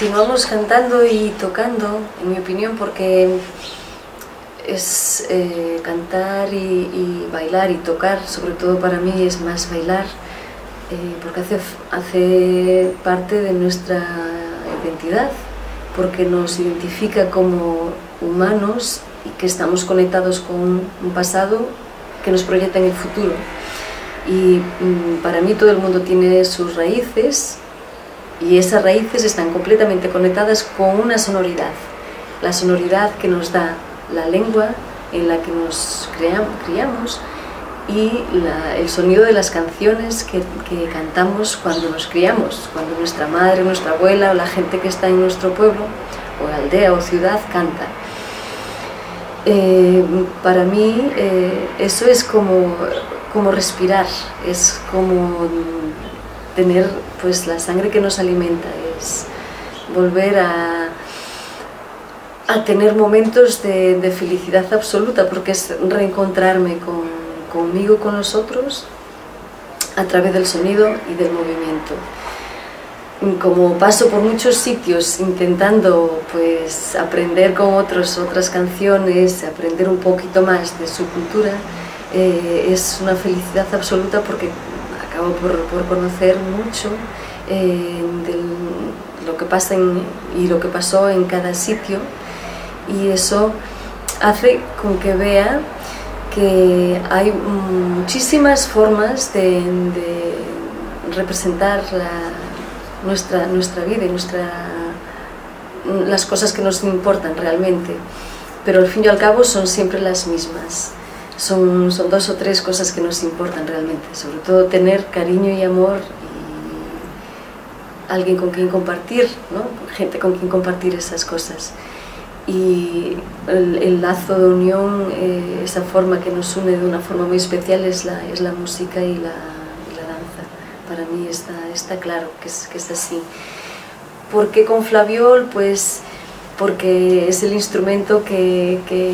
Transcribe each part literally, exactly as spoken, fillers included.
continuamos cantando y tocando, en mi opinión, porque es eh, cantar y, y bailar y tocar, sobre todo para mí es más bailar, eh, porque hace, hace parte de nuestra identidad, porque nos identifica como humanos y que estamos conectados con un pasado que nos proyecta en el futuro. Y mm, para mí todo el mundo tiene sus raíces, y esas raíces están completamente conectadas con una sonoridad, la sonoridad que nos da la lengua en la que nos criamos y la, el sonido de las canciones que, que cantamos cuando nos criamos, cuando nuestra madre, nuestra abuela o la gente que está en nuestro pueblo o aldea o ciudad canta. Eh, para mí eh, eso es como, como respirar, es como tener pues la sangre que nos alimenta, es volver a, a tener momentos de, de felicidad absoluta, porque es reencontrarme con, conmigo, con los otros, a través del sonido y del movimiento. Como paso por muchos sitios intentando pues aprender con otros otras canciones, aprender un poquito más de su cultura, eh, es una felicidad absoluta porque acabo por, por conocer mucho eh, de lo que pasa en, y lo que pasó en cada sitio, y eso hace con que vea que hay muchísimas formas de, de representar la, nuestra, nuestra vida y nuestra, las cosas que nos importan realmente, pero al fin y al cabo son siempre las mismas. Son, son dos o tres cosas que nos importan realmente, sobre todo tener cariño y amor y alguien con quien compartir, ¿no? Gente con quien compartir esas cosas. Y el, el lazo de unión, eh, esa forma que nos une de una forma muy especial es la, es la música y la, y la danza. Para mí está, está claro que es, que es así. ¿Por qué con Flabiol? Pues porque es el instrumento que... que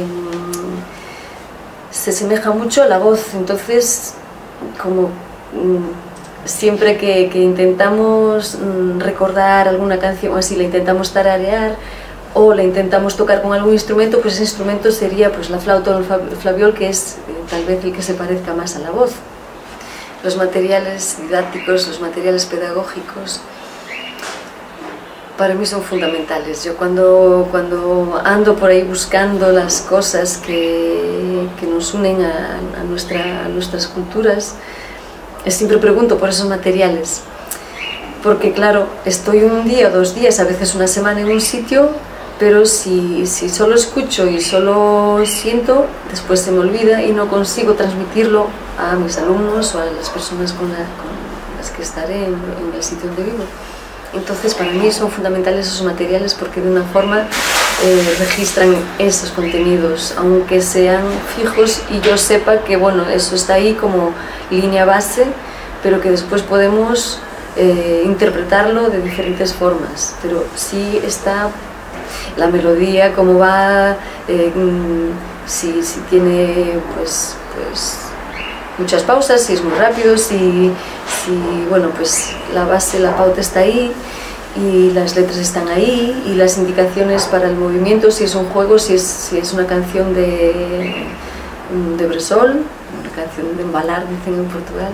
se asemeja mucho a la voz, entonces como siempre que, que intentamos recordar alguna canción o así, la intentamos tararear o la intentamos tocar con algún instrumento, pues ese instrumento sería pues la flauta o el flabiol, que es eh, tal vez el que se parezca más a la voz. Los materiales didácticos, los materiales pedagógicos, para mí son fundamentales. Yo cuando, cuando ando por ahí buscando las cosas que, que nos unen a, a, nuestra, a nuestras culturas, siempre pregunto por esos materiales. Porque claro, estoy un día o dos días, a veces una semana en un sitio, pero si, si solo escucho y solo siento, después se me olvida y no consigo transmitirlo a mis alumnos o a las personas con, la, con las que estaré en, en el sitio donde vivo. Entonces para mí son fundamentales esos materiales porque de una forma eh, registran esos contenidos, aunque sean fijos y yo sepa que bueno, eso está ahí como línea base, pero que después podemos eh, interpretarlo de diferentes formas, pero sí está la melodía, cómo va, eh, si, si tiene pues, pues muchas pausas, si es muy rápido, si, si bueno, pues la base, la pauta está ahí y las letras están ahí y las indicaciones para el movimiento, si es un juego, si es, si es una canción de, de Bressol, una canción de embalar, dicen en Portugal,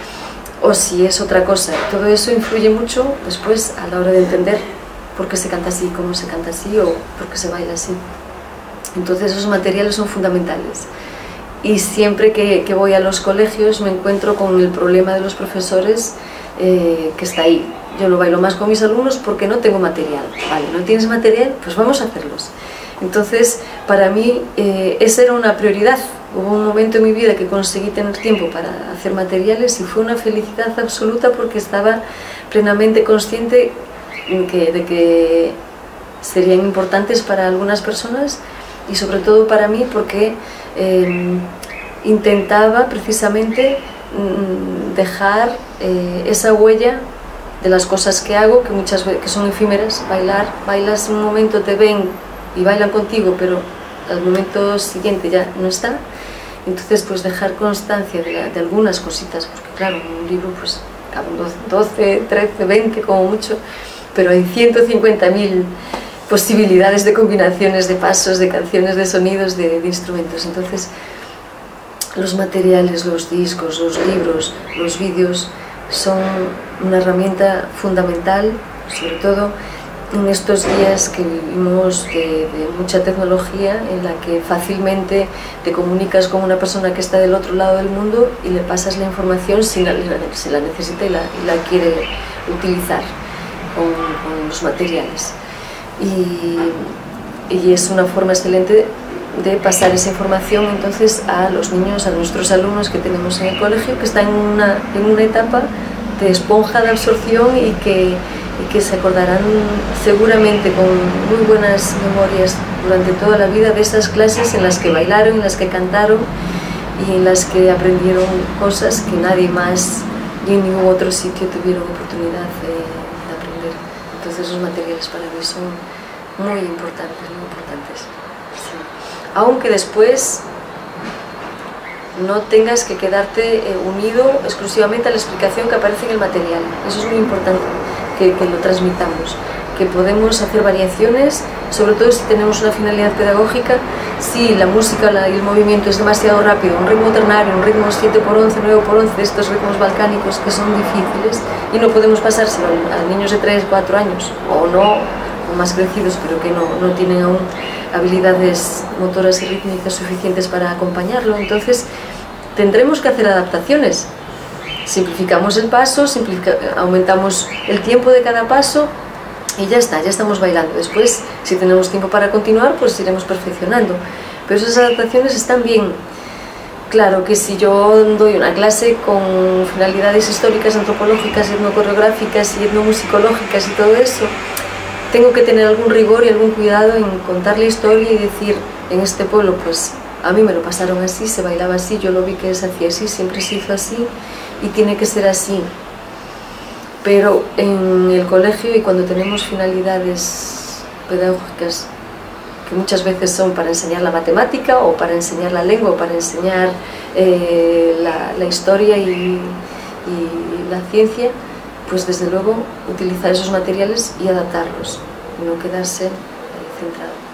o si es otra cosa. Todo eso influye mucho después a la hora de entender por qué se canta así, cómo se canta así o por qué se baila así. Entonces esos materiales son fundamentales. Y siempre que, que voy a los colegios me encuentro con el problema de los profesores eh, que está ahí. Yo lo bailo más con mis alumnos porque no tengo material. Vale, ¿no tienes material? Pues vamos a hacerlos. Entonces, para mí, eh, esa era una prioridad. Hubo un momento en mi vida que conseguí tener tiempo para hacer materiales y fue una felicidad absoluta porque estaba plenamente consciente que, de que serían importantes para algunas personas y sobre todo para mí porque eh, intentaba precisamente mm, dejar eh, esa huella de las cosas que hago, que muchas veces que son efímeras. Bailar, bailas un momento, te ven y bailan contigo, pero al momento siguiente ya no está. Entonces pues dejar constancia de, la, de algunas cositas, porque claro, en un libro pues caben doce, trece, veinte como mucho, pero hay ciento cincuenta mil posibilidades de combinaciones de pasos, de canciones, de sonidos, de, de instrumentos. Entonces, los materiales, los discos, los libros, los vídeos son una herramienta fundamental, sobre todo en estos días que vivimos de, de mucha tecnología, en la que fácilmente te comunicas con una persona que está del otro lado del mundo y le pasas la información si la, si la necesita y la, y la quiere utilizar con, con los materiales. Y, y es una forma excelente de pasar esa información entonces a los niños, a nuestros alumnos que tenemos en el colegio, que están en una, en una etapa de esponja de absorción y que, y que se acordarán seguramente con muy buenas memorias durante toda la vida de esas clases en las que bailaron, en las que cantaron y en las que aprendieron cosas que nadie más y en ningún otro sitio tuvieron oportunidad de, de aprender. Entonces los materiales para mí son muy importantes, muy importantes. Sí. Aunque después no tengas que quedarte eh, unido exclusivamente a la explicación que aparece en el material. Eso es muy importante, que, que lo transmitamos, que podemos hacer variaciones, sobre todo si tenemos una finalidad pedagógica. Si la música la, y el movimiento es demasiado rápido, un ritmo ternario, un ritmo siete por once, nueve por once, de estos ritmos balcánicos que son difíciles y no podemos pasárselo a niños de tres, cuatro años, o no, o más crecidos, pero que no, no tienen aún habilidades motoras y rítmicas suficientes para acompañarlo, entonces tendremos que hacer adaptaciones. Simplificamos el paso, simplifica, aumentamos el tiempo de cada paso y ya está, ya estamos bailando. Después, si tenemos tiempo para continuar, pues iremos perfeccionando. Pero esas adaptaciones están bien. Claro que si yo doy una clase con finalidades históricas, antropológicas, etnocoreográficas y etnomusicológicas y todo eso, tengo que tener algún rigor y algún cuidado en contar la historia y decir, en este pueblo pues a mí me lo pasaron así, se bailaba así, yo lo vi que se hacía así, siempre se hizo así y tiene que ser así. Pero en el colegio y cuando tenemos finalidades pedagógicas que muchas veces son para enseñar la matemática o para enseñar la lengua o para enseñar eh, la, la historia y, y la ciencia, pues desde luego utilizar esos materiales y adaptarlos, no quedarse eh, centrado.